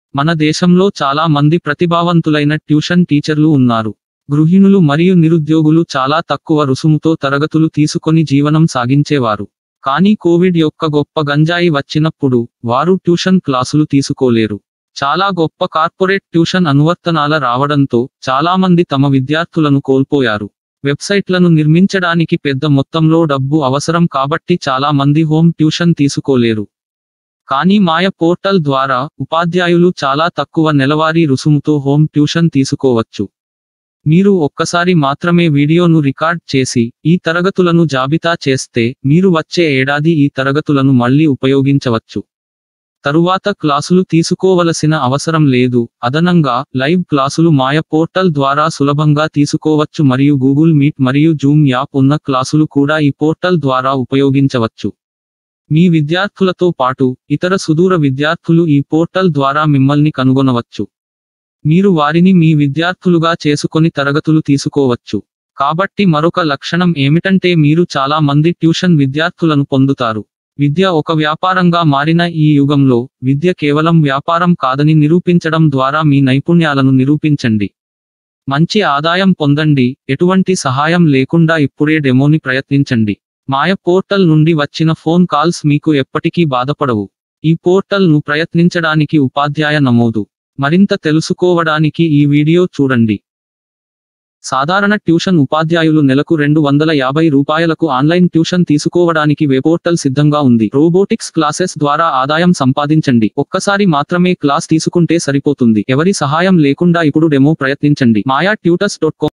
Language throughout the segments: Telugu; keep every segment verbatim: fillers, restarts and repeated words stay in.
మన దేశంలో చాలా మంది ప్రతిభావంతులైన ట్యూషన్ టీచర్లు ఉన్నారు. గృహిణులు మరియు నిరుద్యోగులు చాలా తక్కువ రుసుముతో తరగతులు తీసుకొని జీవనం సాగించేవారు. కానీ కోవిడ్ యొక్క గొప్ప గంజాయి వచ్చినప్పుడు వారు ట్యూషన్ క్లాసులు తీసుకోలేరు. చాలా గొప్ప కార్పొరేట్ ట్యూషన్ అనువర్తనాల రావడంతో చాలామంది తమ విద్యార్థులను కోల్పోయారు. వెబ్సైట్లను నిర్మించడానికి పెద్ద మొత్తంలో డబ్బు అవసరం కాబట్టి చాలా మంది హోమ్ ట్యూషన్ తీసుకోలేరు. కానీ మాయ పోర్టల్ ద్వారా ఉపాధ్యాయులు చాలా తక్కువ నెలవారీ రుసుముతో హోమ్ ట్యూషన్ తీసుకోవచ్చు. మీరు ఒక్కసారి మాత్రమే వీడియోను రికార్డ్ చేసి ఈ తరగతులను జాబితా చేస్తే మీరు వచ్చే ఏడాది ఈ తరగతులను మళ్ళీ ఉపయోగించవచ్చు. తరువాత క్లాసులు తీసుకోవలసిన అవసరం లేదు. అదనంగా లైవ్ క్లాసులు మాయ పోర్టల్ ద్వారా సులభంగా తీసుకోవచ్చు మరియు గూగుల్ మీట్ మరియు జూమ్ యాప్ ఉన్న క్లాసులు కూడా ఈ పోర్టల్ ద్వారా ఉపయోగించవచ్చు. మీ విద్యార్థులతో పాటు ఇతర సుదూర విద్యార్థులు ఈ పోర్టల్ ద్వారా మిమ్మల్ని కనుగొనవచ్చు. మీరు వారిని మీ విద్యార్థులుగా చేసుకొని తరగతులు తీసుకోవచ్చు. కాబట్టి మరొక లక్షణం ఏమిటంటే మీరు చాలా మంది ట్యూషన్ విద్యార్థులను పొందుతారు. విద్య ఒక వ్యాపారంగా మారిన ఈ యుగంలో విద్య కేవలం వ్యాపారం కాదని నిరూపించడం ద్వారా మీ నైపుణ్యాలను నిరూపించండి. మంచి ఆదాయం పొందండి. ఎటువంటి సహాయం లేకుండా ఇప్పుడే డెమోని ప్రయత్నించండి. మాయ పోర్టల్ నుండి వచ్చిన ఫోన్ కాల్స్ మీకు ఎప్పటికీ బాధపడవు. ఈ పోర్టల్ ను ప్రయత్నించడానికి ఉపాధ్యాయ నమోదు. మరింత తెలుసుకోవడానికి ఈ వీడియో చూడండి. సాధారణ ట్యూషన్ ఉపాధ్యాయులు నెలకు రెండు వందల యాభై రూపాయలకు ఆన్లైన్ ట్యూషన్ తీసుకోవడానికి వెబ్-పోర్టల్ సిద్ధంగా ఉంది. రోబోటిక్స్ క్లాసెస్ ద్వారా ఆదాయం సంపాదించండి. ఒక్కసారి మాత్రమే క్లాస్ తీసుకుంటే సరిపోతుంది. ఎవరి సహాయం లేకుండా ఇప్పుడు డెమో ప్రయత్నించండి. Maya tutors dot com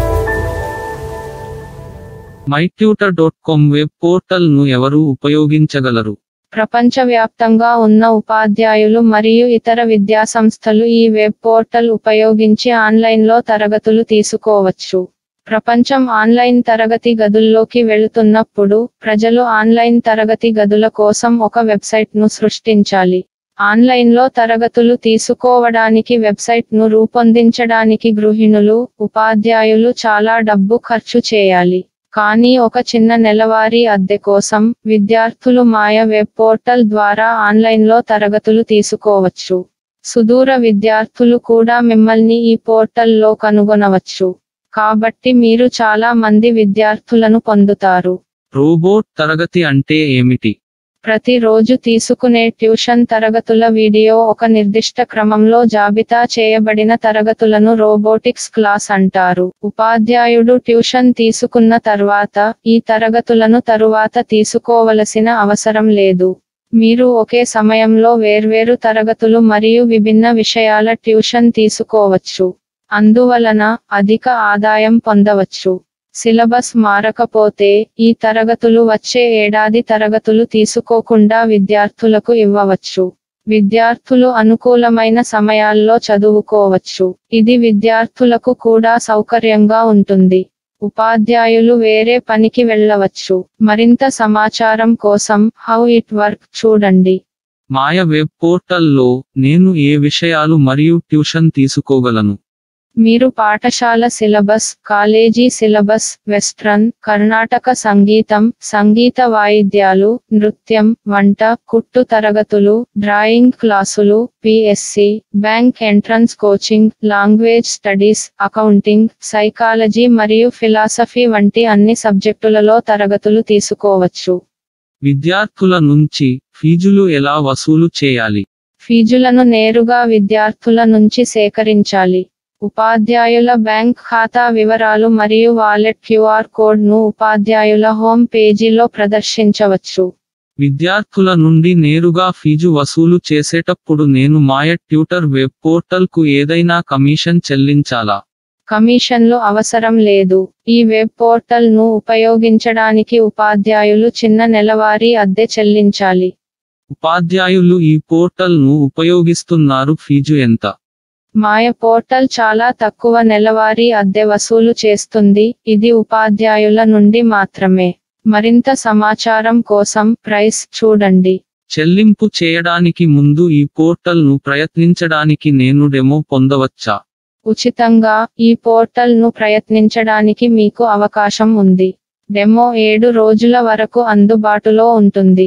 my tutor dot com web portal ను ఎవరు ఉపయోగించగలరు? ప్రపంచవ్యాప్తంగా ఉన్న ఉపాధ్యాయులు మరియు ఇతర విద్యాసంస్థలు ఈ వెబ్ పోర్టల్ ఉపయోగించి ఆన్లైన్లో తరగతులు తీసుకోవచ్చు. ప్రపంచం ఆన్లైన్ తరగతి గదుల్లోకి వెళుతున్నప్పుడు ప్రజలు ఆన్లైన్ తరగతి గదుల కోసం ఒక వెబ్సైట్ను సృష్టించాలి. ఆన్లైన్లో తరగతులు తీసుకోవడానికి వెబ్సైట్ను రూపొందించడానికి గృహిణులు, ఉపాధ్యాయులు చాలా డబ్బు ఖర్చు చేయాలి. కానీ ఒక చిన్న నెలవారీ అద్దె కోసం విద్యార్థులు మాయ వెబ్ పోర్టల్ ద్వారా ఆన్లైన్లో తరగతులు తీసుకోవచ్చు. సుదూర విద్యార్థులు కూడా మిమ్మల్ని ఈ పోర్టల్లో కనుగొనవచ్చు. కాబట్టి మీరు చాలా మంది విద్యార్థులను పొందుతారు. రోబోట్ తరగతి అంటే ఏమిటి? ప్రతిరోజు తీసుకునే ట్యూషన్ తరగతుల వీడియో ఒక నిర్దిష్ట క్రమంలో జాబితా చేయబడిన తరగతులను రోబోటిక్స్ క్లాస్ అంటారు. ఉపాధ్యాయుడు ట్యూషన్ తీసుకున్న తర్వాత ఈ తరగతులను తరువాత తీసుకోవలసిన అవసరం లేదు. మీరు ఒకే సమయంలో వేర్వేరు తరగతులు మరియు విభిన్న విషయాల ట్యూషన్ తీసుకోవచ్చు. అందువలన అధిక ఆదాయం పొందవచ్చు. సిలబస్ మారకపోతే ఈ తరగతులు వచ్చే ఏడాది తరగతులు తీసుకోకుండా విద్యార్థులకు ఇవ్వవచ్చు. విద్యార్థులు అనుకూలమైన సమయాల్లో చదువుకోవచ్చు. ఇది విద్యార్థులకు కూడా సౌకర్యంగా ఉంటుంది. ఉపాధ్యాయులు వేరే పనికి వెళ్ళవచ్చు. మరింత సమాచారం కోసం హౌ ఇట్ వర్క్ చూడండి. మాయ వెబ్ పోర్టల్లో నేను ఏ విషయాలు మరియు ట్యూషన్ తీసుకోగలను? మీరు పాఠశాల syllabus, college syllabus, western, Carnatic సంగీతం, సంగీత వాయిద్యాలు, నృత్యం, వంట, కుట్టు తరగతులు, డ్రాయింగ్ క్లాసులు, PSC, bank entrance coaching, language studies, accounting, psychology మరియు ఫిలాసఫీ వంటి అన్ని సబ్జెక్టులలో తరగతులు తీసుకోవచ్చు. విద్యార్థుల నుంచి ఫీజులు ఎలా వసూలు చేయాలి? ఫీజులను నేరుగా విద్యార్థుల నుంచి సేకరించాలి. ఉపాధ్యాయుల బ్యాంక్ ఖాతా వివరాలు మరియు వాలెట్ క్యూఆర్ కోడ్ను ఉపాధ్యాయుల హోమ్ పేజీలో ప్రదర్శించవచ్చు. విద్యార్థుల నుండి నేరుగా ఫీజు వసూలు చేసేటప్పుడు నేను మాయ ట్యూటర్ వెబ్ పోర్టల్కు ఏదైనా కమిషన్ చెల్లించాలా? కమిషన్లు అవసరం లేదు. ఈ వెబ్ పోర్టల్ను ఉపయోగించడానికి ఉపాధ్యాయులు చిన్న నెలవారీ అద్దె చెల్లించాలి. ఉపాధ్యాయులు ఈ పోర్టల్ను ఉపయోగిస్తున్నారు. ఫీజు ఎంత? మాయ పోర్టల్ చాలా తక్కువ నెలవారీ అద్దె వసూలు చేస్తుంది. ఇది ఉపాధ్యాయుల నుండి మాత్రమే. మరింత సమాచారం కోసం ప్రైస్ చూడండి. చెల్లింపు చేయడానికి ముందు ఈ పోర్టల్ను ప్రయత్నించడానికి నేను డెమో పొందవచ్చా? ఉచితంగా ఈ పోర్టల్ను ప్రయత్నించడానికి మీకు అవకాశం ఉంది. డెమో ఏడు రోజుల వరకు అందుబాటులో ఉంటుంది.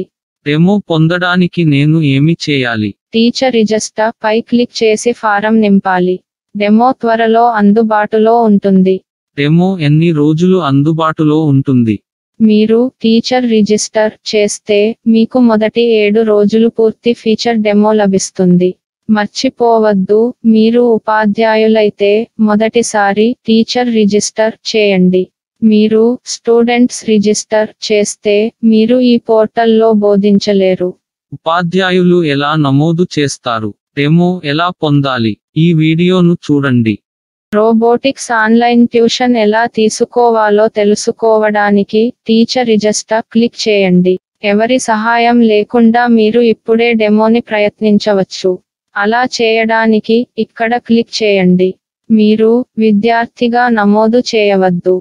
డెమో పొందడానికి నేను ఏమి చేయాలి? టీచర్ రిజిస్టర్ పై క్లిక్ చేసి ఫారం నింపాలి. డెమో త్వరలో అందుబాటులో ఉంటుంది. డెమో ఎన్ని రోజులు అందుబాటులో ఉంటుంది? మీరు టీచర్ రిజిస్టర్ చేస్తే మీకు మొదటి ఏడు రోజులు పూర్తి ఫీచర్ డెమో లభిస్తుంది. మర్చిపోవద్దు, మీరు ఉపాధ్యాయులైతే మొదటిసారి టీచర్ రిజిస్టర్ చేయండి. మీరు స్టూడెంట్స్ రిజిస్టర్ చేస్తే మీరు ఈ పోర్టల్లో బోధించలేరు. ఉపాధ్యాయులు ఎలా నమోదు చేస్తారు? డెమో ఎలా పొందాలి? ఈ వీడియోను చూడండి. రోబోటిక్స్ ఆన్లైన్ ట్యూషన్ ఎలా తీసుకోవాలో తెలుసుకోవడానికి టీచర్ రిజిస్టర్ క్లిక్ చేయండి. ఎవరి సహాయం లేకుండా మీరు ఇప్పుడే డెమోని ప్రయత్నించవచ్చు. అలా చేయడానికి ఇక్కడ క్లిక్ చేయండి. మీరు విద్యార్థిగా నమోదు చేయవద్దు.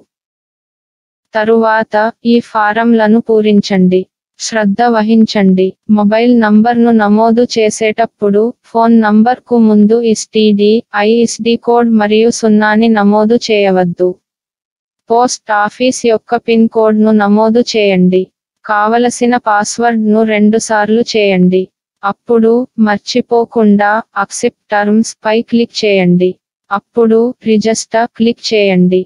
తరువాత ఈ ఫారంలను పూరించండి. శ్రద్ధ వహించండి. మొబైల్ నంబర్ను నమోదు చేసేటప్పుడు ఫోన్ నంబర్కు ముందు ఎస్టీడీ, ఐఎస్డీ కోడ్ మరియు సున్నాని నమోదు చేయవద్దు. పోస్ట్ ఆఫీస్ యొక్క పిన్ కోడ్ను నమోదు చేయండి. కావలసిన పాస్వర్డ్ను రెండుసార్లు చేయండి. అప్పుడు మర్చిపోకుండా అక్సెప్ట్ టర్మ్స్ పై క్లిక్ చేయండి. అప్పుడు రిజిస్టర్ క్లిక్ చేయండి.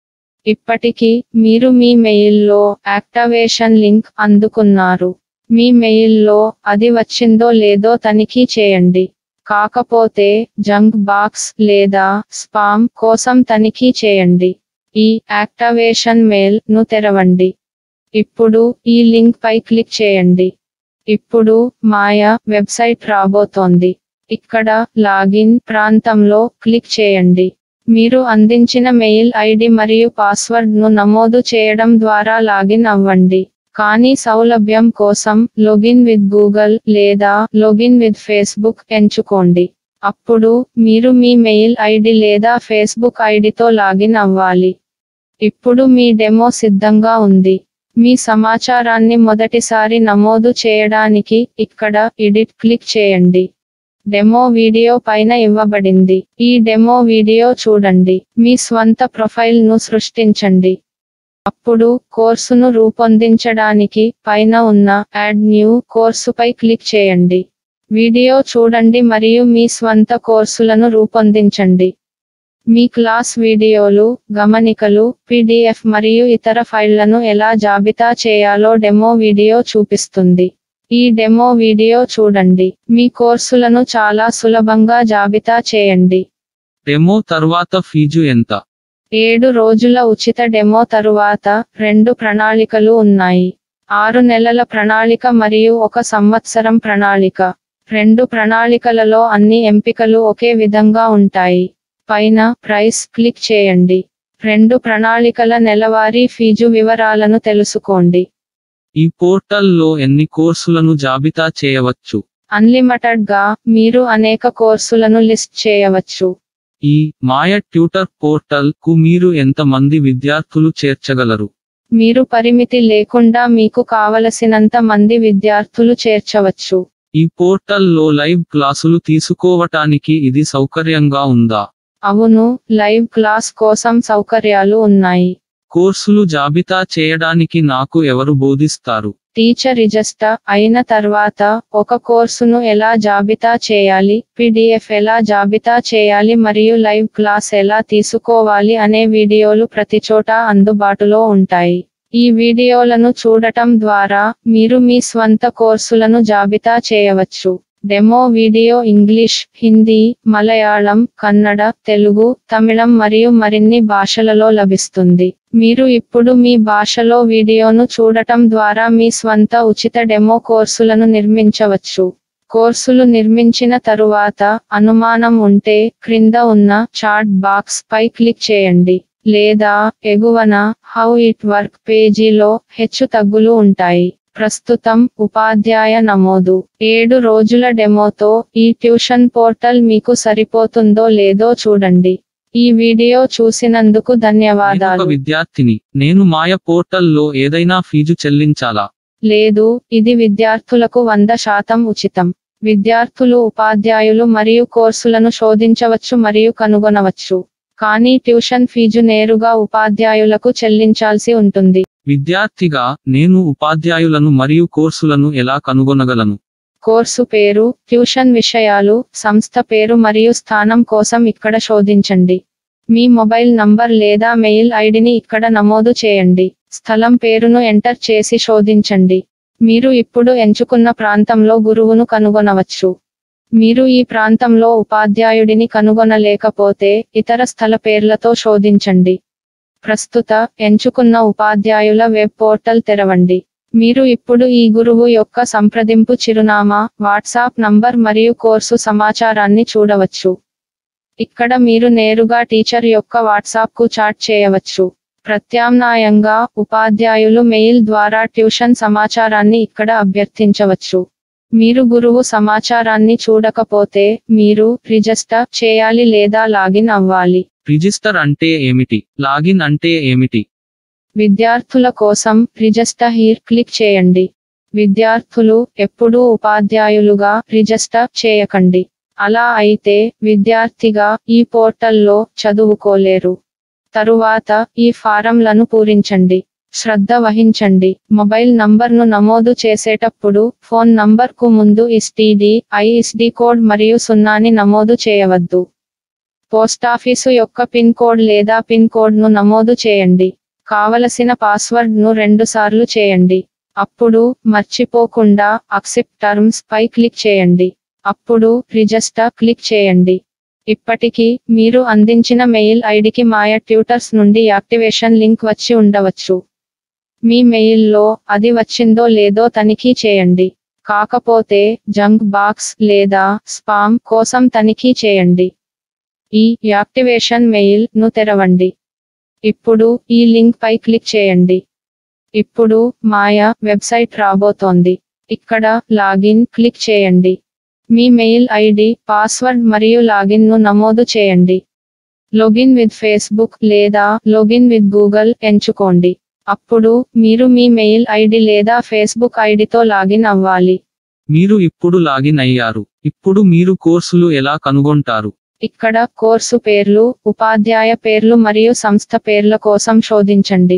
ఇప్పటికి మీరు మీ మెయిల్లో యాక్టివేషన్ లింక్ అందుకున్నారు. మీ మెయిల్లో అది వచ్చిందో లేదో తనిఖీ చేయండి. కాకపోతే జంక్ బాక్స్ లేదా స్పామ్ కోసం తనిఖీ చేయండి. ఈ యాక్టివేషన్ మెయిల్ ను తెరవండి. ఇప్పుడు ఈ లింక్ పై క్లిక్ చేయండి. ఇప్పుడు మాయా వెబ్సైట్ రాబోతోంది. ఇక్కడ లాగిన్ ప్రాంతంలో క్లిక్ చేయండి. మీరు అందించిన మెయిల్ ఐడి మరియు పాస్వర్డ్ను నమోదు చేయడం ద్వారా లాగిన్ అవ్వండి. కానీ సౌలభ్యం కోసం లాగిన్ విత్ గూగుల్ లేదా లాగిన్ విత్ ఫేస్బుక్ ఎంచుకోండి. అప్పుడు మీరు మీ మెయిల్ ఐడి లేదా ఫేస్బుక్ ఐడితో లాగిన్ అవ్వాలి. ఇప్పుడు మీ డెమో సిద్ధంగా ఉంది. మీ సమాచారాన్ని మొదటిసారి నమోదు చేయడానికి ఇక్కడ ఎడిట్ క్లిక్ చేయండి. డెమో వీడియో పైన ఇవ్వబడింది. ఈ డెమో వీడియో చూడండి. మీ స్వంత ప్రొఫైల్ను సృష్టించండి. అప్పుడు కోర్సును రూపొందించడానికి పైన ఉన్న యాడ్ న్యూ కోర్సుపై క్లిక్ చేయండి. వీడియో చూడండి మరియు మీ స్వంత కోర్సులను రూపొందించండి. మీ క్లాస్ వీడియోలు, గమనికలు, పీడీఎఫ్ మరియు ఇతర ఫైళ్లను ఎలా జాబితా చేయాలో డెమో వీడియో చూపిస్తుంది. ఈ డెమో వీడియో చూడండి. మీ కోర్సులను చాలా సులభంగా జాబితా చేయండి. డెమో తర్వాత ఫీజు ఎంత? ఏడు రోజుల ఉచిత డెమో తరువాత రెండు ప్రణాళికలు ఉన్నాయి. ఆరు నెలల ప్రణాళిక మరియు ఒక సంవత్సరం ప్రణాళిక. రెండు ప్రణాళికలలో అన్ని ఎంపికలు ఒకే విధంగా ఉంటాయి. పైన ప్రైస్ క్లిక్ చేయండి. రెండు ప్రణాళికల నెలవారీ ఫీజు వివరాలను తెలుసుకోండి. ఈ పోర్టల్లో ఎన్ని కోర్సులను జాబితా చేయవచ్చు? అన్లిమిటెడ్ గా మీరు అనేక కోర్సులను లిస్ట్ చేయవచ్చు. ఈ మాయ ట్యూటర్ పోర్టల్ కు మీరు ఎంత మంది విద్యార్థులు చేర్చగలరు? మీరు పరిమితి లేకుండా మీకు కావలసినంత మంది విద్యార్థులు చేర్చవచ్చు. ఈ పోర్టల్లో లైవ్ క్లాసులు తీసుకోవటానికి ఇది సౌకర్యంగా ఉందా? అవును, లైవ్ క్లాస్ కోసం సౌకర్యాలు ఉన్నాయి. కోర్సులు జాబితా చేయడానికి నాకు ఎవరు బోధిస్తారు? టీచర్ రిజిస్టర్ అయిన తర్వాత ఒక కోర్సును ఎలా జాబితా చేయాలి, పీడీఎఫ్ ఎలా జాబితా చేయాలి మరియు లైవ్ క్లాస్ ఎలా తీసుకోవాలి అనే వీడియోలు ప్రతిచోటా అందుబాటులో ఉంటాయి. ఈ వీడియోలను చూడటం ద్వారా మీరు మీ స్వంత కోర్సులను జాబితా చేయవచ్చు. Demo video English, Hindi, Malayalam, Kannada, Telugu, Tamil మరియు మరిన్ని భాషలలో లభిస్తుంది. మీరు ఇప్పుడు మీ భాషలో వీడియోను చూడటం ద్వారా మీ స్వంత ఉచిత డెమో కోర్సులను నిర్మించవచ్చు. కోర్సులు నిర్మించిన తరువాత అనుమానం ఉంటే క్రింద ఉన్న చాట్ బాక్స్ పై క్లిక్ చేయండి. లేదా ఎగువన హౌ ఇట్ వర్క్ పేజీలో హెచ్చు తగ్గులు ఉంటాయి. ప్రస్తుతం ఉపాధ్యాయ నమోదు. ఏడు రోజుల డెమోతో ఈ ట్యూషన్ పోర్టల్ మీకు సరిపోతుందో లేదో చూడండి. ఈ వీడియో చూసినందుకు ధన్యవాదాలు. నేనొక విద్యార్థిని. నేను మాయ పోర్టల్లో ఏదైనా ఫీజు చెల్లించాలా? లేదు, ఇది విద్యార్థులకు వంద శాతం ఉచితం. విద్యార్థులు ఉపాధ్యాయులు మరియు కోర్సులను శోధించవచ్చు మరియు కనుగొనవచ్చు. కానీ ట్యూషన్ ఫీజు నేరుగా ఉపాధ్యాయులకు చెల్లించాల్సి ఉంటుంది. విద్యార్థిగా నేను ఉపాధ్యాయులను మరియు కోర్సులను ఎలా కనుగొనగలను? కోర్సు పేరు, ట్యూషన్ విషయాలు, సంస్థ పేరు మరియు స్థానం కోసం ఇక్కడ శోధించండి. మీ మొబైల్ నంబర్ లేదా మెయిల్ ఐడిని ఇక్కడ నమోదు చేయండి. స్థలం పేరును ఎంటర్ చేసి శోధించండి. మీరు ఇప్పుడు ఎంచుకున్న ప్రాంతంలో గురువును కనుగొనవచ్చు. మీరు ఈ ప్రాంతంలో ఉపాధ్యాయుడిని కనుగొనలేకపోతే ఇతర స్థల పేర్లతో శోధించండి. ప్రస్తుత ఎంచుకున్న ఉపాధ్యాయుల వెబ్ పోర్టల్ తెరవండి. మీరు ఇప్పుడు ఈ గురువు యొక్క సంప్రదింపు చిరునామా, వాట్సాప్ నంబర్ మరియు కోర్సు సమాచారాన్ని చూడవచ్చు. ఇక్కడ మీరు నేరుగా టీచర్ యొక్క వాట్సాప్కు చాట్ చేయవచ్చు. ప్రత్యామ్నాయంగా ఉపాధ్యాయులు మెయిల్ ద్వారా ట్యూషన్ సమాచారాన్ని ఇక్కడ అభ్యర్థించవచ్చు. మీరు గురువు సమాచారాన్ని చూడకపోతే మీరు రిజిస్టర్ చేయాలి లేదా లాగిన్ అవ్వాలి. రిజిస్టర్ అంటే ఏమిటి? లాగిన్ అంటే ఏమిటి? విద్యార్థుల కోసం రిజిస్టర్ హియర్ క్లిక్ చేయండి. విద్యార్థులు ఎప్పుడూ ఉపాధ్యాయులుగా రిజిస్టర్ చేయకండి. అలా అయితే విద్యార్థిగా ఈ పోర్టల్లో చదువుకోలేరు. తరువాత ఈ ఫారంలను పూరించండి. శ్రద్ధ వహించండి. మొబైల్ నంబర్ను నమోదు చేసేటప్పుడు ఫోన్ నంబర్కు ముందు ఎస్టీడీ, ఐఎస్డీ కోడ్ మరియు సున్నాని నమోదు చేయవద్దు. పోస్టాఫీసు యొక్క పిన్ కోడ్ లేదా పిన్ కోడ్ను నమోదు చేయండి. కావలసిన పాస్వర్డ్ను రెండుసార్లు చేయండి. అప్పుడు మర్చిపోకుండా అక్సెప్ట్ టర్మ్స్ పై క్లిక్ చేయండి. అప్పుడు రిజిస్టర్ క్లిక్ చేయండి. ఇప్పటికీ మీరు అందించిన మెయిల్ ఐడికి మాయ ట్యూటర్స్ నుండి యాక్టివేషన్ లింక్ వచ్చి ఉండవచ్చు. మీ మెయిల్లో అది వచ్చిందో లేదో తనిఖీ చేయండి. కాకపోతే జంక్ బాక్స్ లేదా స్పామ్ కోసం తనిఖీ చేయండి. ఈ యాక్టివేషన్ మెయిల్ ను తెరవండి. ఇప్పుడు ఈ లింక్ పై క్లిక్ చేయండి. ఇప్పుడు మాయా వెబ్సైట్ రాబోతోంది. ఇక్కడ లాగిన్ క్లిక్ చేయండి. మీ మెయిల్ ఐడి, పాస్వర్డ్ మరియు లాగిన్ ను నమోదు చేయండి. లాగిన్ విత్ ఫేస్బుక్ లేదా లాగిన్ విత్ గూగుల్ ఎంచుకోండి. అప్పుడు మీరు మీ మెయిల్ ఐడి లేదా ఫేస్బుక్ ఐడితో లాగిన్ అవ్వాలి. మీరు ఇప్పుడు లాగిన్ అయ్యారు. ఇప్పుడు మీరు కోర్సులు ఎలా కనుగొంటారు? ఇక్కడ కోర్సు పేర్లు, ఉపాధ్యాయ పేర్లు మరియు సంస్థ పేర్ల కోసం శోధించండి.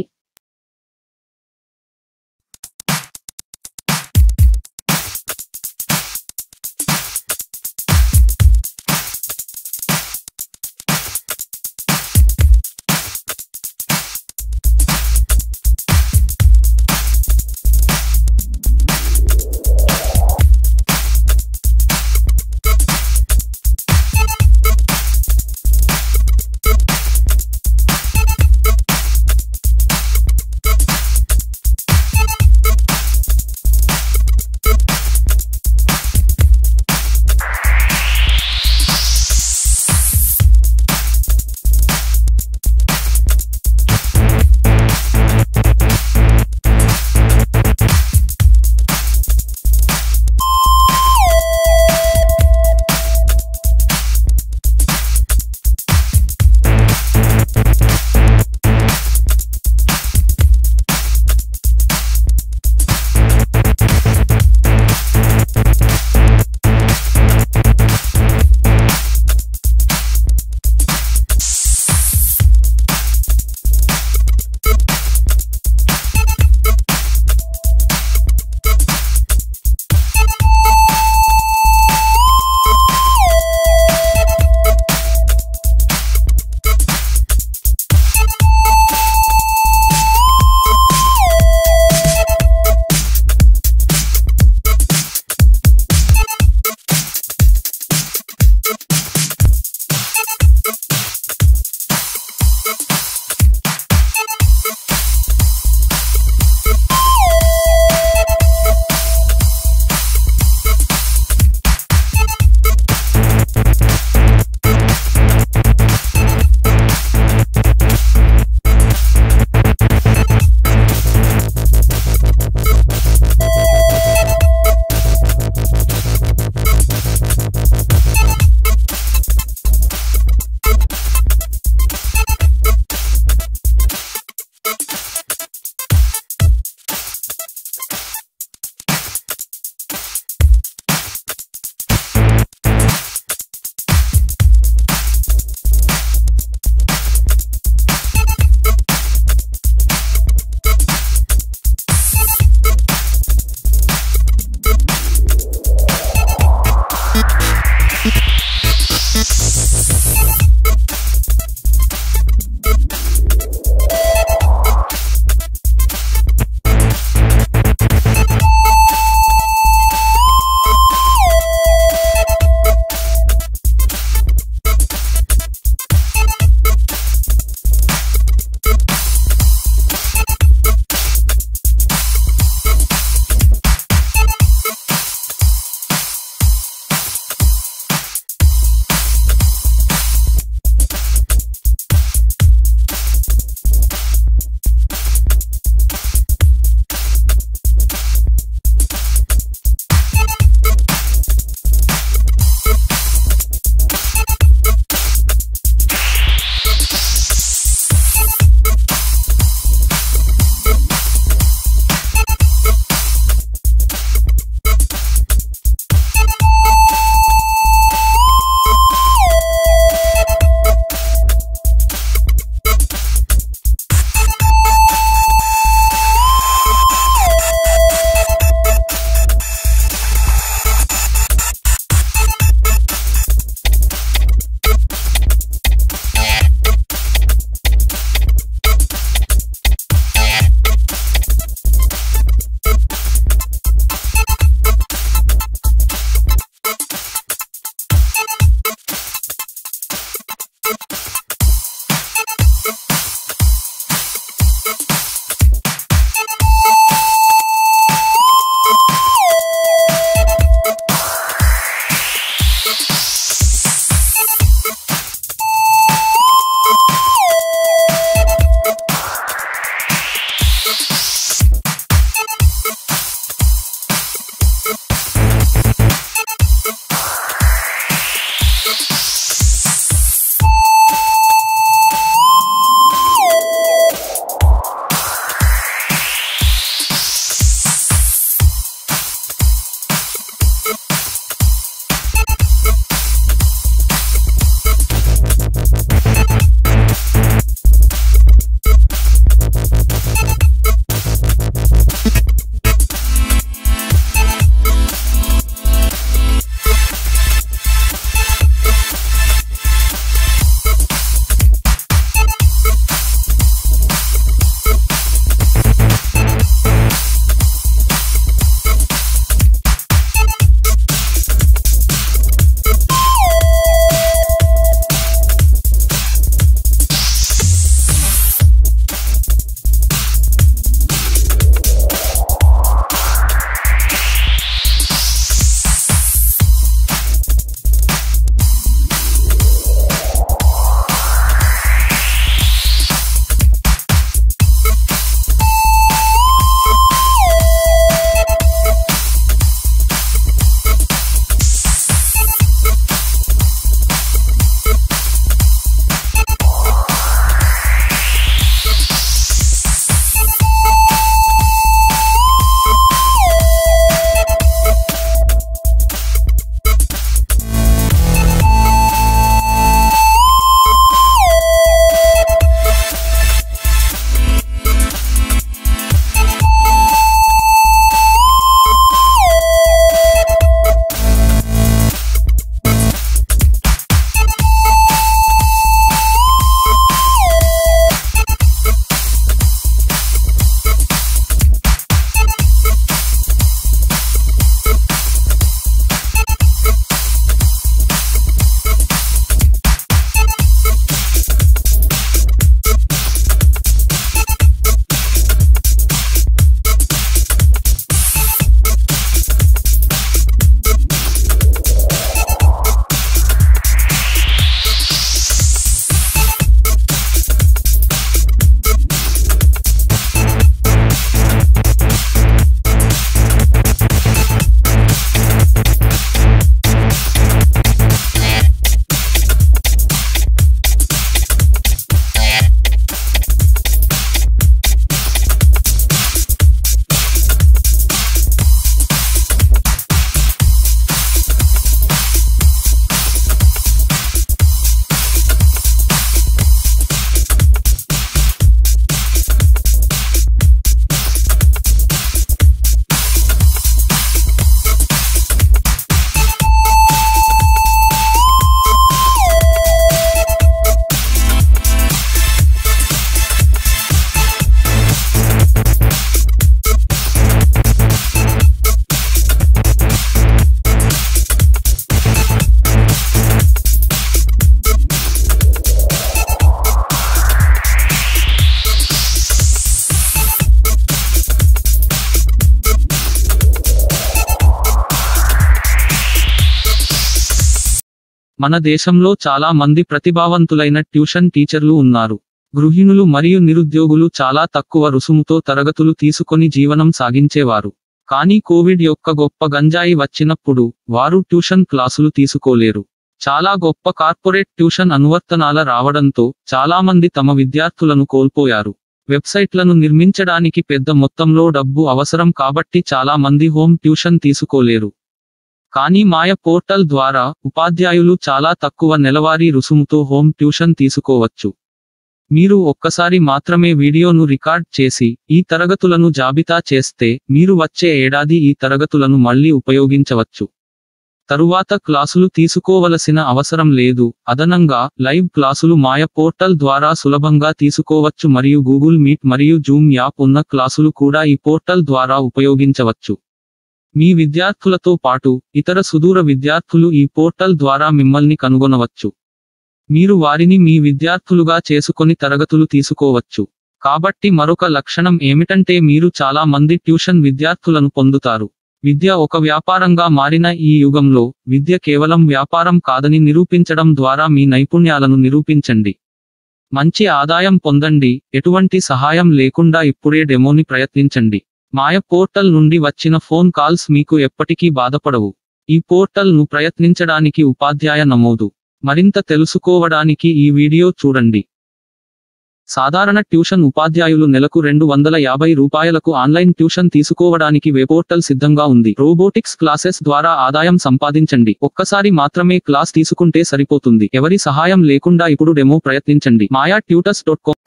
మన దేశంలో చాలా మంది ప్రతిభావంతులైన ట్యూషన్ టీచర్లు ఉన్నారు. గృహిణులు మరియు నిరుద్యోగులు చాలా తక్కువ రుసుముతో తరగతులు తీసుకొని జీవనం సాగించేవారు. కానీ కోవిడ్ యొక్క గొప్ప గంజాయి వచ్చినప్పుడు వారు ట్యూషన్ క్లాసులు తీసుకోలేరు. చాలా గొప్ప కార్పొరేట్ ట్యూషన్ అనువర్తనాల రావడంతో చాలామంది తమ విద్యార్థులను కోల్పోయారు. వెబ్సైట్లను నిర్మించడానికి పెద్ద మొత్తంలో డబ్బు అవసరం కాబట్టి చాలా మంది హోమ్ ట్యూషన్ తీసుకోలేరు. కానీ మాయ పోర్టల్ ద్వారా ఉపాధ్యాయులు చాలా తక్కువ నెలవారీ రుసుముతో హోమ్ ట్యూషన్ తీసుకోవచ్చు. మీరు ఒక్కసారి మాత్రమే వీడియోను రికార్డ్ చేసి ఈ తరగతులను జాబితా చేస్తే మీరు వచ్చే ఏడాది ఈ తరగతులను మళ్ళీ ఉపయోగించవచ్చు. తరువాత క్లాసులు తీసుకోవలసిన అవసరం లేదు. అదనంగా లైవ్ క్లాసులు మాయ పోర్టల్ ద్వారా సులభంగా తీసుకోవచ్చు మరియు గూగుల్ మీట్ మరియు జూమ్ యాప్ ఉన్న క్లాసులు కూడా ఈ పోర్టల్ ద్వారా ఉపయోగించవచ్చు. మీ విద్యార్థులతో పాటు ఇతర సుదూర విద్యార్థులు ఈ పోర్టల్ ద్వారా మిమ్మల్ని కనుగొనవచ్చు. మీరు వారిని మీ విద్యార్థులుగా చేసుకొని తరగతులు తీసుకోవచ్చు. కాబట్టి మరొక లక్షణం ఏమిటంటే మీరు చాలా మంది ట్యూషన్ విద్యార్థులను పొందుతారు. విద్య ఒక వ్యాపారంగా మారిన ఈ యుగంలో విద్య కేవలం వ్యాపారం కాదని నిరూపించడం ద్వారా మీ నైపుణ్యాలను నిరూపించండి. మంచి ఆదాయం పొందండి. ఎటువంటి సహాయం లేకుండా ఇప్పుడే డెమోని ప్రయత్నించండి. మాయ పోర్టల్ నుండి వచ్చిన ఫోన్ కాల్స్ మీకు ఎప్పటికీ బాధపడవు. ఈ పోర్టల్ ను ప్రయత్నించడానికి ఉపాధ్యాయ నమోదు. మరింత తెలుసుకోవడానికి ఈ వీడియో చూడండి. సాధారణ ట్యూషన్ ఉపాధ్యాయులు నెలకు రెండు వందల యాభై రూపాయలకు ఆన్లైన్ ట్యూషన్ తీసుకోవడానికి వెబ్పోర్టల్ సిద్ధంగా ఉంది. రోబోటిక్స్ క్లాసెస్ ద్వారా ఆదాయం సంపాదించండి. ఒక్కసారి మాత్రమే క్లాస్ తీసుకుంటే సరిపోతుంది. ఎవరి సహాయం లేకుండా ఇప్పుడు డెమో ప్రయత్నించండి. Maya tutors dot com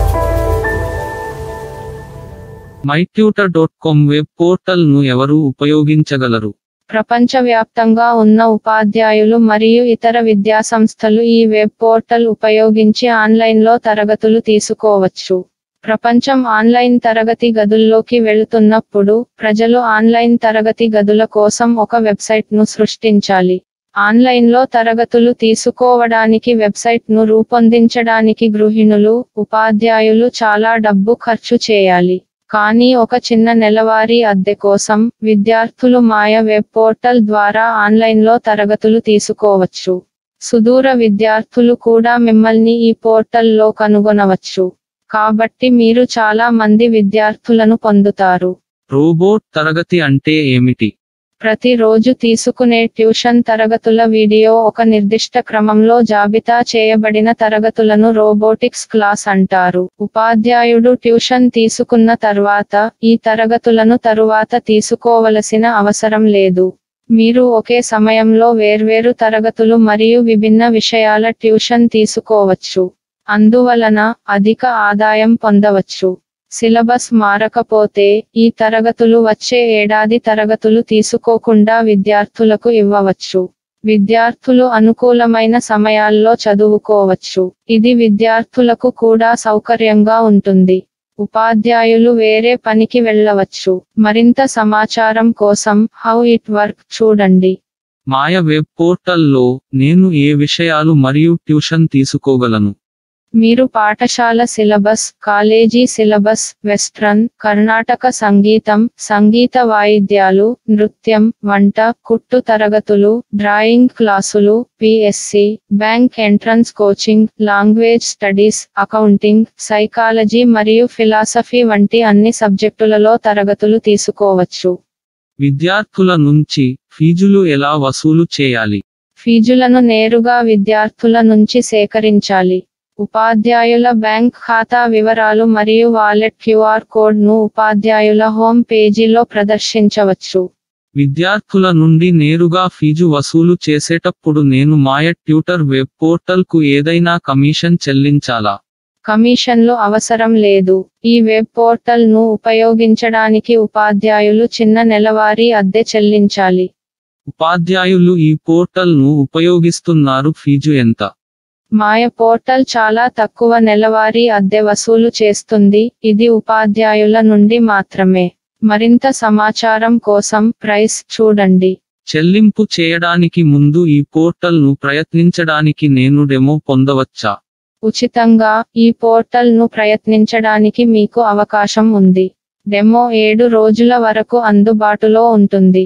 my tutor dot com web portal ను ఎవరు ఉపయోగించగలరు? ప్రపంచవ్యాప్తంగా ఉన్న ఉపాధ్యాయులు మరియు ఇతర విద్యాసంస్థలు ఈ వెబ్ పోర్టల్ ఉపయోగించి ఆన్లైన్లో తరగతులు తీసుకోవచ్చు. ప్రపంచం ఆన్లైన్ తరగతి గదుల్లోకి వెళుతున్నప్పుడు ప్రజలు ఆన్లైన్ తరగతి గదుల కోసం ఒక వెబ్సైట్ను సృష్టించాలి. ఆన్లైన్లో తరగతులు తీసుకోవడానికి వెబ్సైట్ను రూపొందించడానికి గృహిణులు, ఉపాధ్యాయులు చాలా డబ్బు ఖర్చు చేయాలి. కానీ ఒక చిన్న నెలవారీ అద్దె కోసం విద్యార్థులు మాయ వెబ్ పోర్టల్ ద్వారా ఆన్లైన్లో తరగతులు తీసుకోవచ్చు. సుదూర విద్యార్థులు కూడా మిమ్మల్ని ఈ పోర్టల్లో కనుగొనవచ్చు. కాబట్టి మీరు చాలా మంది విద్యార్థులను పొందుతారు. రోబోట్ తరగతి అంటే ఏమిటి? ప్రతిరోజు తీసుకునే ట్యూషన్ తరగతుల వీడియో ఒక నిర్దిష్ట క్రమంలో జాబితా చేయబడిన తరగతులను రోబోటిక్స్ క్లాస్ అంటారు. ఉపాధ్యాయుడు ట్యూషన్ తీసుకున్న తర్వాత ఈ తరగతులను తరువాత తీసుకోవలసిన అవసరం లేదు. మీరు ఒకే సమయంలో వేర్వేరు తరగతులు మరియు విభిన్న విషయాల ట్యూషన్ తీసుకోవచ్చు. అందువలన అధిక ఆదాయం పొందవచ్చు. సిలబస్ మారకపోతే ఈ తరగతులు వచ్చే ఏడాది తరగతులు తీసుకోకుండా విద్యార్థులకు ఇవ్వవచ్చు. విద్యార్థులు అనుకూలమైన సమయాల్లో చదువుకోవచ్చు. ఇది విద్యార్థులకు కూడా సౌకర్యంగా ఉంటుంది. ఉపాధ్యాయులు వేరే పనికి వెళ్ళవచ్చు. మరింత సమాచారం కోసం హౌ ఇట్ వర్క్ చూడండి. మాయ వెబ్ పోర్టల్లో నేను ఏ విషయాలు మరియు ట్యూషన్ తీసుకోగలను? మీరు పాఠశాల syllabus, college syllabus, western, Carnatic సంగీతం, సంగీత వాయిద్యాలు, నృత్యం, వంట, కుట్టు తరగతులు, డ్రాయింగ్ క్లాసులు, PSC, bank entrance coaching, language studies, accounting, psychology మరియు ఫిలాసఫీ వంటి అన్ని సబ్జెక్టులలో తరగతులు తీసుకోవచ్చు. విద్యార్థుల నుంచి ఫీజులు ఎలా వసూలు చేయాలి? ఫీజులను నేరుగా విద్యార్థుల నుంచి సేకరించాలి. ఉపాధ్యాయుల బ్యాంక్ ఖాతా వివరాలు మరియు వాలెట్ క్యూఆర్ కోడ్ను ఉపాధ్యాయుల హోమ్ పేజీలో ప్రదర్శించవచ్చు. విద్యార్థుల నుండి నేరుగా ఫీజు వసూలు చేసేటప్పుడు నేను మాయ ట్యూటర్ వెబ్ పోర్టల్కు ఏదైనా కమిషన్ చెల్లించాలా? కమిషన్లు అవసరం లేదు. ఈ వెబ్ పోర్టల్ను ఉపయోగించడానికి ఉపాధ్యాయులు చిన్న నెలవారీ అద్దె చెల్లించాలి. ఉపాధ్యాయులు ఈ పోర్టల్ను ఉపయోగిస్తున్నారు. ఫీజు ఎంత? మాయ పోర్టల్ చాలా తక్కువ నెలవారీ అద్దె వసూలు చేస్తుంది. ఇది ఉపాధ్యాయుల నుండి మాత్రమే. మరింత సమాచారం కోసం ప్రైస్ చూడండి. చెల్లింపు చేయడానికి ముందు ఈ పోర్టల్ను ప్రయత్నించడానికి నేను డెమో పొందవచ్చా? ఉచితంగా ఈ పోర్టల్ను ప్రయత్నించడానికి మీకు అవకాశం ఉంది. డెమో ఏడు రోజుల వరకు అందుబాటులో ఉంటుంది.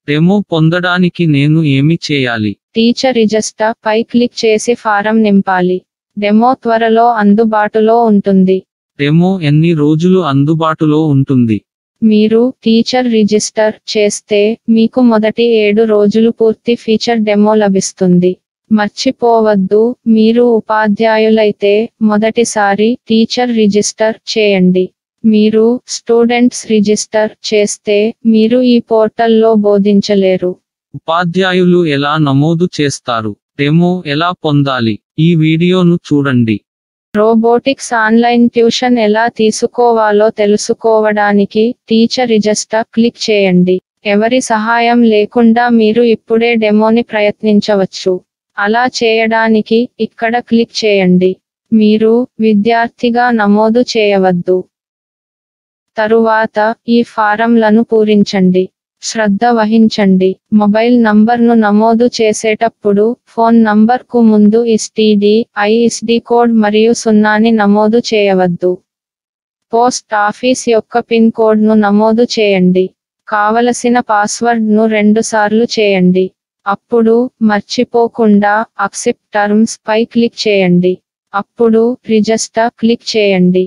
డెమో పొందడానికి నేను ఏమి చేయాలి? టీచర్ రిజిస్టర్ పై క్లిక్ చేసి ఫారం నింపాలి. డెమో త్వరలో అందుబాటులో ఉంటుంది. డెమో ఎన్ని రోజులు అందుబాటులో ఉంటుంది? మీరు టీచర్ రిజిస్టర్ చేస్తే మీకు మొదటి ఏడు రోజులు పూర్తి ఫీచర్ డెమో లభిస్తుంది. మర్చిపోవద్దు, మీరు ఉపాధ్యాయులైతే మొదటిసారి టీచర్ రిజిస్టర్ చేయండి. మీరు స్టూడెంట్స్ రిజిస్టర్ చేస్తే మీరు ఈ పోర్టల్లో బోధించలేరు. ఉపాధ్యాయులు ఎలా నమోదు చేస్తారు? డెమో ఎలా పొందాలి? ఈ వీడియోను చూడండి. రోబోటిక్స్ ఆన్లైన్ ట్యూషన్ ఎలా తీసుకోవాలో తెలుసుకోవడానికి టీచర్ రిజిస్టర్ క్లిక్ చేయండి. ఎవరి సహాయం లేకుండా మీరు ఇప్పుడే డెమోని ప్రయత్నించవచ్చు. అలా చేయడానికి ఇక్కడ క్లిక్ చేయండి. మీరు విద్యార్థిగా నమోదు చేయవద్దు. తరువాత ఈ ఫారంలను పూరించండి. శ్రద్ధ వహించండి. మొబైల్ నంబర్ను నమోదు చేసేటప్పుడు ఫోన్ నంబర్కు ముందు ఎస్టీడీ, ఐఎస్డీ కోడ్ మరియు సున్నాని నమోదు చేయవద్దు. పోస్ట్ ఆఫీస్ యొక్క పిన్ కోడ్ను నమోదు చేయండి. కావలసిన పాస్వర్డ్ను రెండుసార్లు చేయండి. అప్పుడు మర్చిపోకుండా అక్సెప్ట్ టర్మ్స్ పై క్లిక్ చేయండి. అప్పుడు రిజిస్టర్ క్లిక్ చేయండి.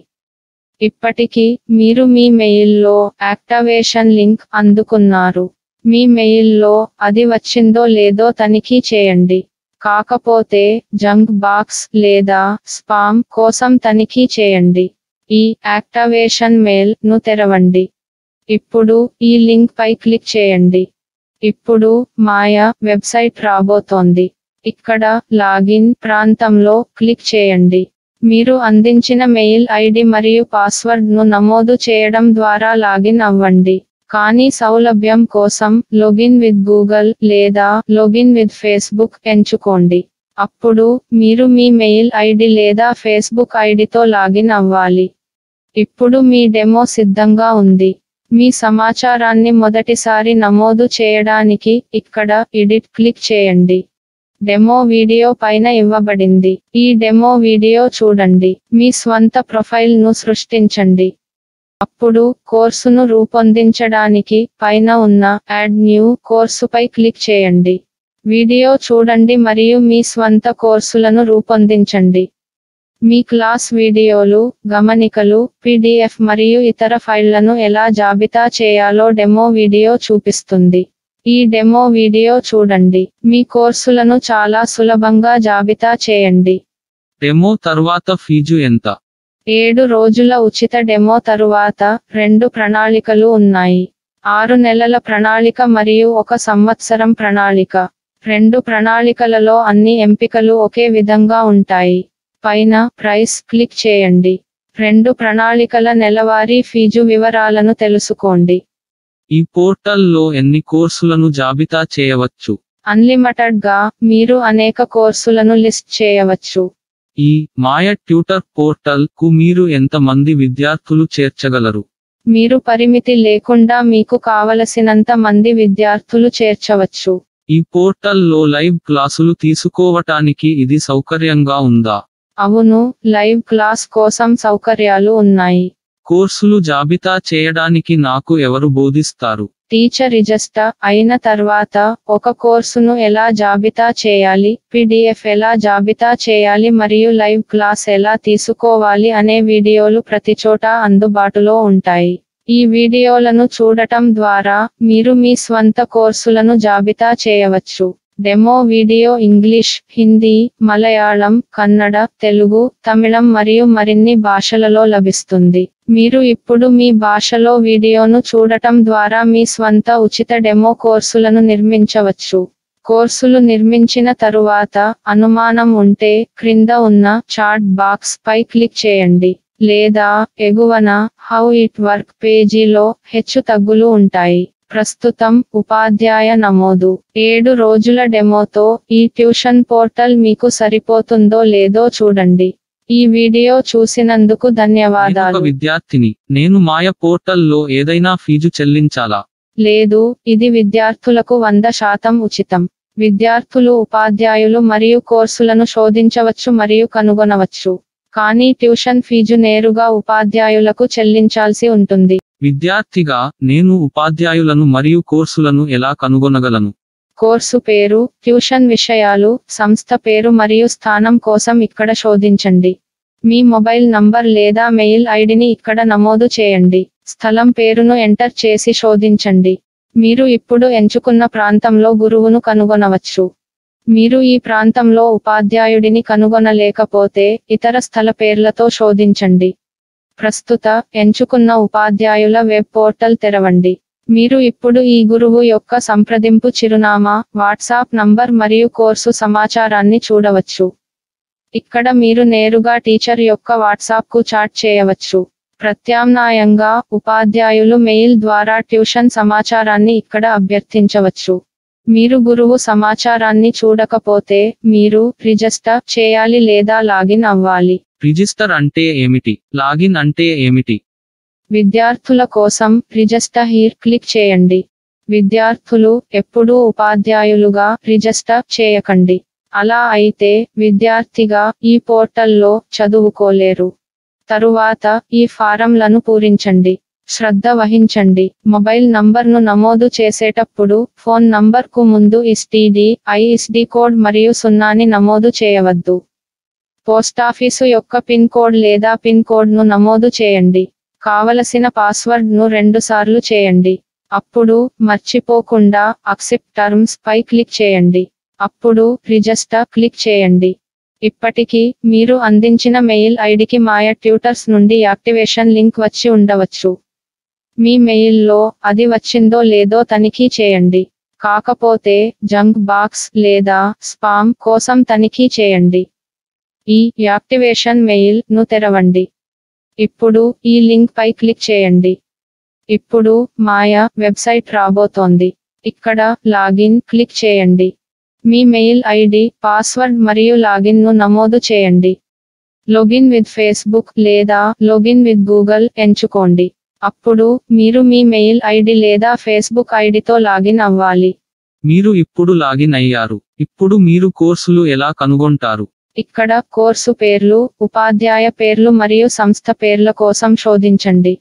ఇప్పటికి మీరు మీ మెయిల్లో యాక్టివేషన్ లింక్ అందుకున్నారు. మీ మెయిల్లో అది వచ్చిందో లేదో తనిఖీ చేయండి. కాకపోతే జంక్ బాక్స్ లేదా స్పామ్ కోసం తనిఖీ చేయండి. ఈ యాక్టివేషన్ మెయిల్ ను తెరవండి. ఇప్పుడు ఈ లింక్ పై క్లిక్ చేయండి. ఇప్పుడు మాయా వెబ్సైట్ రాబోతోంది. ఇక్కడ లాగిన్ ప్రాంతంలో క్లిక్ చేయండి. మీరు అందించిన మెయిల్ ఐడి మరియు పాస్వర్డ్ను నమోదు చేయడం ద్వారా లాగిన్ అవ్వండి. కానీ సౌలభ్యం కోసం లాగిన్ విత్ గూగుల్ లేదా లాగిన్ విత్ ఫేస్బుక్ ఎంచుకోండి. అప్పుడు మీరు మీ మెయిల్ ఐడి లేదా ఫేస్బుక్ ఐడితో లాగిన్ అవ్వాలి. ఇప్పుడు మీ డెమో సిద్ధంగా ఉంది. మీ సమాచారాన్ని మొదటిసారి నమోదు చేయడానికి ఇక్కడ ఎడిట్ క్లిక్ చేయండి. డెమో వీడియో పైన ఇవ్వబడింది. ఈ డెమో వీడియో చూడండి. మీ స్వంత ప్రొఫైల్ను సృష్టించండి. అప్పుడు కోర్సును రూపొందించడానికి పైన ఉన్న యాడ్ న్యూ కోర్సుపై క్లిక్ చేయండి. వీడియో చూడండి మరియు మీ స్వంత కోర్సులను రూపొందించండి. మీ క్లాస్ వీడియోలు, గమనికలు, పీడీఎఫ్ మరియు ఇతర ఫైళ్లను ఎలా జాబితా చేయాలో డెమో వీడియో చూపిస్తుంది. ఈ డెమో వీడియో చూడండి. మీ కోర్సులను చాలా సులభంగా జాబితా చేయండి. డెమో తరువాత ఫీజు ఎంత? ఏడు రోజుల ఉచిత డెమో తరువాత రెండు ప్రణాళికలు ఉన్నాయి. ఆరు నెలల ప్రణాళిక మరియు ఒక సంవత్సరం ప్రణాళిక. రెండు ప్రణాళికలలో అన్ని ఎంపికలు ఒకే విధంగా ఉంటాయి. పైన ప్రైస్ క్లిక్ చేయండి. రెండు ప్రణాళికల నెలవారీ ఫీజు వివరాలను తెలుసుకోండి. ఈ పోర్టల్లో ఎన్ని కోర్సులను జాబితా చేయవచ్చు? అన్లిమిటెడ్ గా మీరు అనేక కోర్సులను లిస్ట్ చేయవచ్చు. ఈ మాయ ట్యూటర్ పోర్టల్ కు మీరు ఎంత మంది విద్యార్థులు చేర్చగలరు? మీరు పరిమితి లేకుండా మీకు కావలసినంత మంది విద్యార్థులు చేర్చవచ్చు. ఈ పోర్టల్లో లైవ్ క్లాసులు తీసుకోవటానికి ఇది సౌకర్యంగా ఉందా? అవును, లైవ్ క్లాస్ కోసం సౌకర్యాలు ఉన్నాయి. కోర్సులు జాబితా చేయడానికి నాకు ఎవరు బోధిస్తారు? టీచర్ రిజిస్టర్ అయిన తర్వాత ఒక కోర్సును ఎలా జాబితా చేయాలి, పీడీఎఫ్ ఎలా జాబితా చేయాలి మరియు లైవ్ క్లాస్ ఎలా తీసుకోవాలి అనే వీడియోలు ప్రతిచోట అందుబాటులో ఉంటాయి. ఈ వీడియోలను చూడటం ద్వారా మీరు మీ స్వంత కోర్సులను జాబితా చేయవచ్చు. Demo video English, Hindi, Malayalam, Kannada, Telugu, Tamil మరియు మరిన్ని భాషలలో లభిస్తుంది. మీరు ఇప్పుడు మీ భాషలో వీడియోను చూడటం ద్వారా మీ స్వంత ఉచిత డెమో కోర్సులను నిర్మించవచ్చు. కోర్సులు నిర్మించిన తరువాత అనుమానం ఉంటే క్రింద ఉన్న చాట్ బాక్స్ పై క్లిక్ చేయండి. లేదా ఎగువన హౌ ఇట్ వర్క్ పేజీలో హెచ్చు తగ్గులు ఉంటాయి. ప్రస్తుతం ఉపాధ్యాయ నమోదు. ఏడు రోజుల డెమోతో ఈ ట్యూషన్ పోర్టల్ మీకు సరిపోతుందో లేదో చూడండి. ఈ వీడియో చూసినందుకు ధన్యవాదాలు. నేను ఒక విద్యార్థిని. నేను మాయ పోర్టల్లో ఏదైనా ఫీజు చెల్లించాలా? లేదు, ఇది విద్యార్థులకు వంద శాతం ఉచితం. విద్యార్థులు ఉపాధ్యాయులు మరియు కోర్సులను శోధించవచ్చు మరియు కనుగొనవచ్చు. కానీ ట్యూషన్ ఫీజు నేరుగా ఉపాధ్యాయులకు చెల్లించాల్సి ఉంటుంది. విద్యార్థిగా నేను ఉపాధ్యాయులను మరియు కోర్సులను ఎలా కనుగొనగలను? కోర్సు పేరు, ట్యూషన్ విషయాలు, సంస్థ పేరు మరియు స్థానం కోసం ఇక్కడ శోధించండి. మీ మొబైల్ నంబర్ లేదా మెయిల్ ఐడిని ఇక్కడ నమోదు చేయండి. స్థలం పేరును ఎంటర్ చేసి శోధించండి. మీరు ఇప్పుడు ఎంచుకున్న ప్రాంతంలో గురువును కనుగొనవచ్చు. మీరు ఈ ప్రాంతంలో ఉపాధ్యాయుడిని కనుగొనలేకపోతే ఇతర స్థల పేర్లతో శోధించండి. ప్రస్తుత ఎంచుకున్న ఉపాధ్యాయుల వెబ్ పోర్టల్ తెరవండి. మీరు ఇప్పుడు ఈ గురువు యొక్క సంప్రదింపు చిరునామా, వాట్సాప్ నంబర్ మరియు కోర్సు సమాచారాన్ని చూడవచ్చు. ఇక్కడ మీరు నేరుగా టీచర్ యొక్క వాట్సాప్కు చాట్ చేయవచ్చు. ప్రత్యామ్నాయంగా ఉపాధ్యాయులు మెయిల్ ద్వారా ట్యూషన్ సమాచారాన్ని ఇక్కడ అభ్యర్థించవచ్చు. మీరు గురువు సమాచారాన్ని చూడకపోతే మీరు రిజిస్టర్ చేయాలి లేదా లాగిన్ అవ్వాలి. రిజిస్టర్ అంటే ఏమిటి? లాగిన్ అంటే ఏమిటి? విద్యార్థుల కోసం రిజిస్టర్ హియర్ క్లిక్ చేయండి. విద్యార్థులు ఎప్పుడూ ఉపాధ్యాయులుగా రిజిస్టర్ చేయకండి. అలా అయితే విద్యార్థిగా ఈ పోర్టల్లో చదువుకోలేరు. తరువాత ఈ ఫారంలను పూరించండి. శ్రద్ధ వహించండి. మొబైల్ నంబర్ను నమోదు చేసేటప్పుడు ఫోన్ నంబర్కు ముందు ఎస్టీడీ, ఐఎస్డీ కోడ్ మరియు సున్నాని నమోదు చేయవద్దు. పోస్టాఫీసు యొక్క పిన్ కోడ్ లేదా పిన్ కోడ్ను నమోదు చేయండి. కావలసిన పాస్వర్డ్ను రెండుసార్లు చేయండి. అప్పుడు మర్చిపోకుండా అక్సెప్ట్ టర్మ్స్ పై క్లిక్ చేయండి. అప్పుడు రిజిస్టర్ క్లిక్ చేయండి. ఇప్పటికీ మీరు అందించిన మెయిల్ ఐడికి మాయ ట్యూటర్స్ నుండి యాక్టివేషన్ లింక్ వచ్చి ఉండవచ్చు. మీ మెయిల్లో అది వచ్చిందో లేదో తనిఖీ చేయండి. కాకపోతే జంక్ బాక్స్ లేదా స్పామ్ కోసం తనిఖీ చేయండి. ఈ యాక్టివేషన్ మెయిల్ ను తెరవండి. ఇప్పుడు ఈ లింక్ పై క్లిక్ చేయండి. ఇప్పుడు మాయా వెబ్సైట్ రాబోతోంది. ఇక్కడ లాగిన్ క్లిక్ చేయండి. మీ మెయిల్ ఐడి, పాస్వర్డ్ మరియు లాగిన్ ను నమోదు చేయండి. లాగిన్ విత్ ఫేస్బుక్ లేదా లాగిన్ విత్ గూగుల్ ఎంచుకోండి. అప్పుడు మీరు మీ మెయిల్ ఐడి లేదా ఫేస్బుక్ ఐడితో లాగిన్ అవ్వాలి. మీరు ఇప్పుడు లాగిన్ అయ్యారు. ఇప్పుడు మీరు కోర్సులు ఎలా కనుగొంటారు? ఇక్కడ కోర్సు పేర్లు, ఉపాధ్యాయ పేర్లు మరియు సంస్థ పేర్ల కోసం శోధించండి.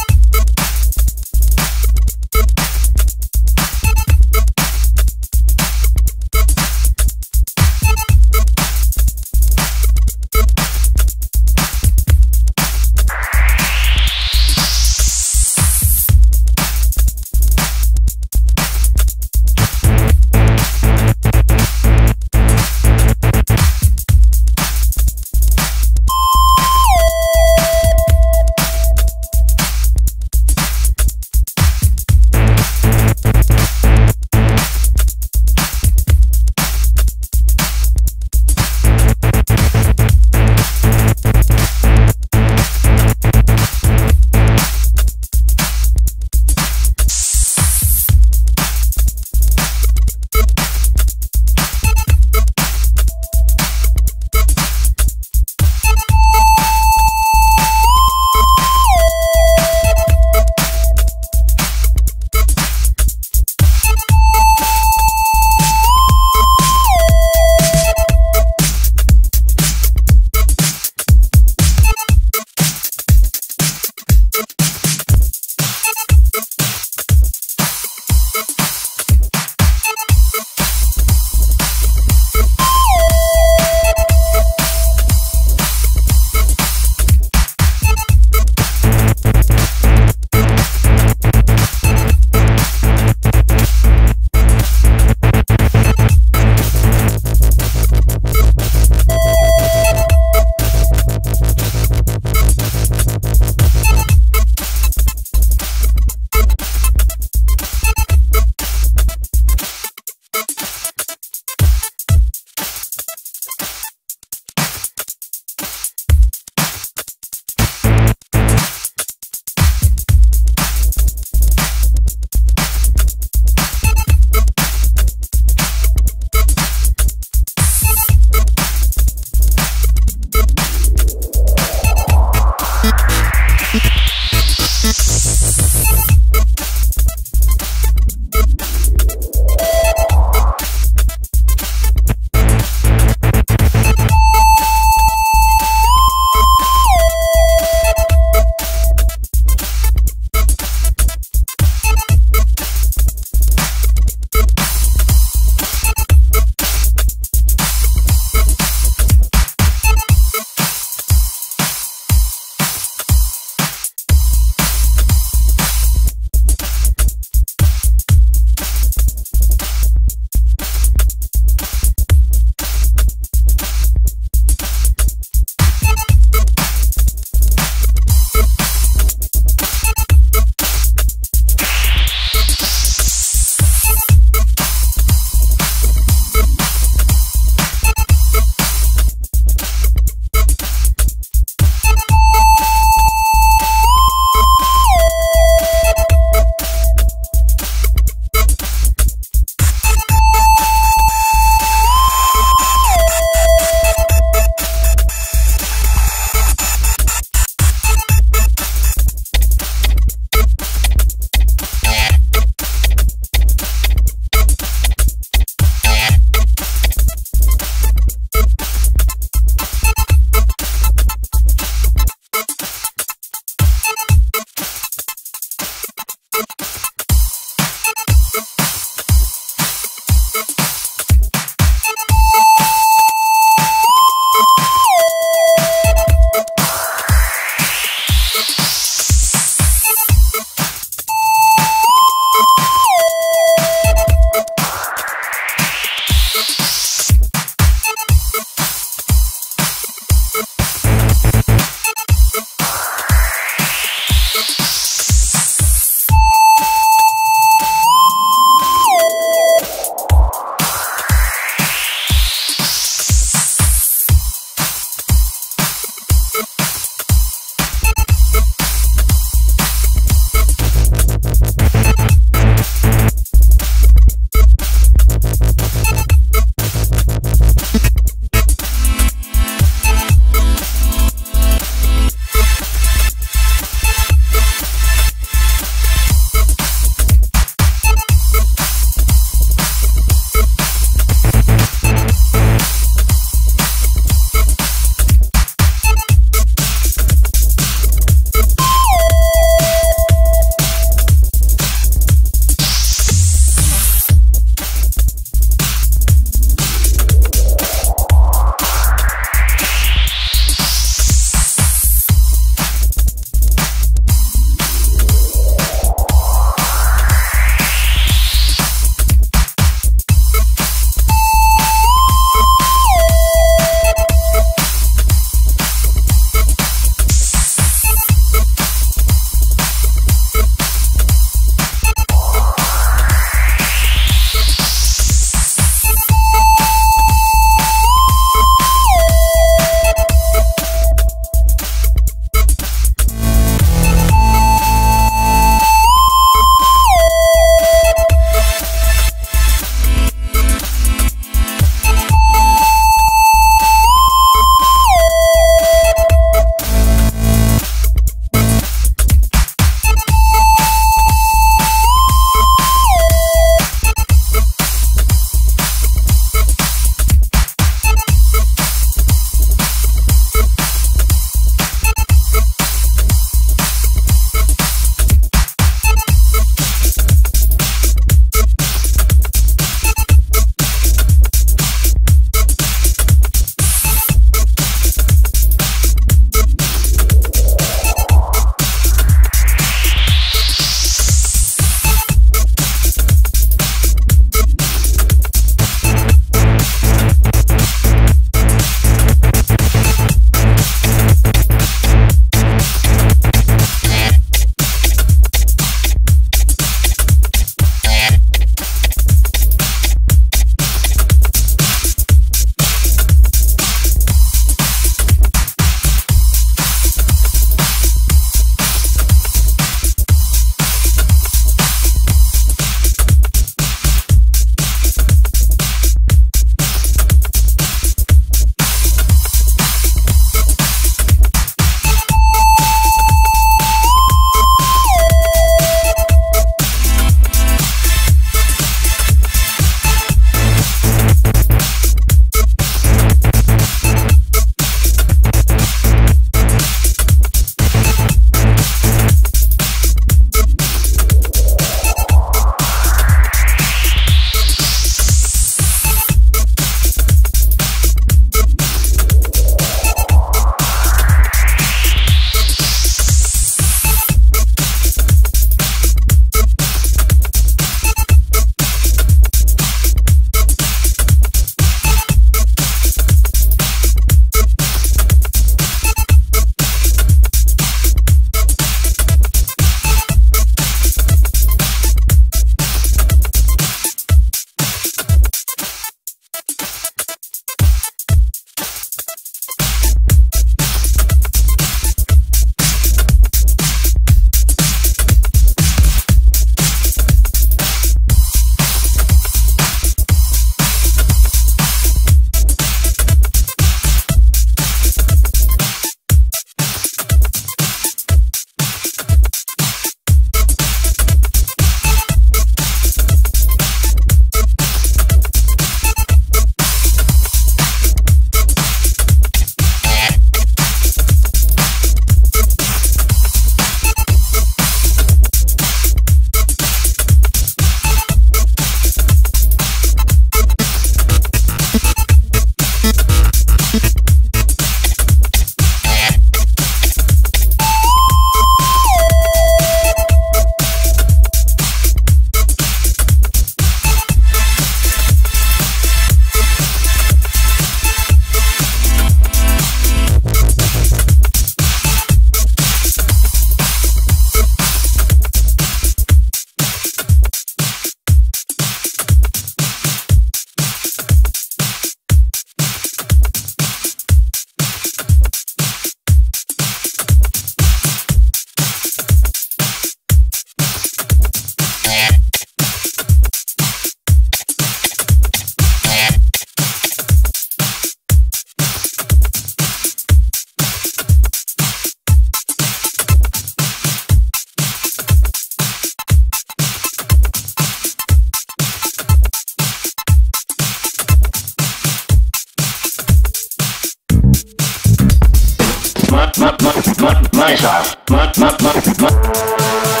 my, my, my, my style. My, my, my, my.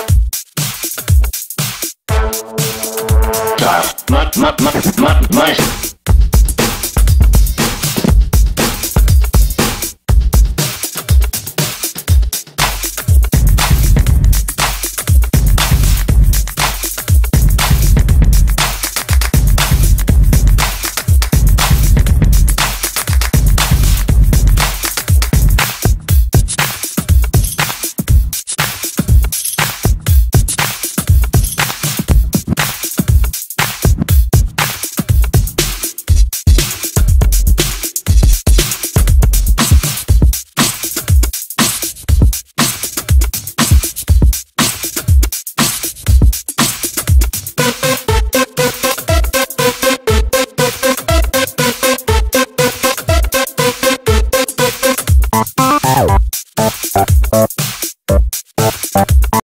My, my, my, my, my.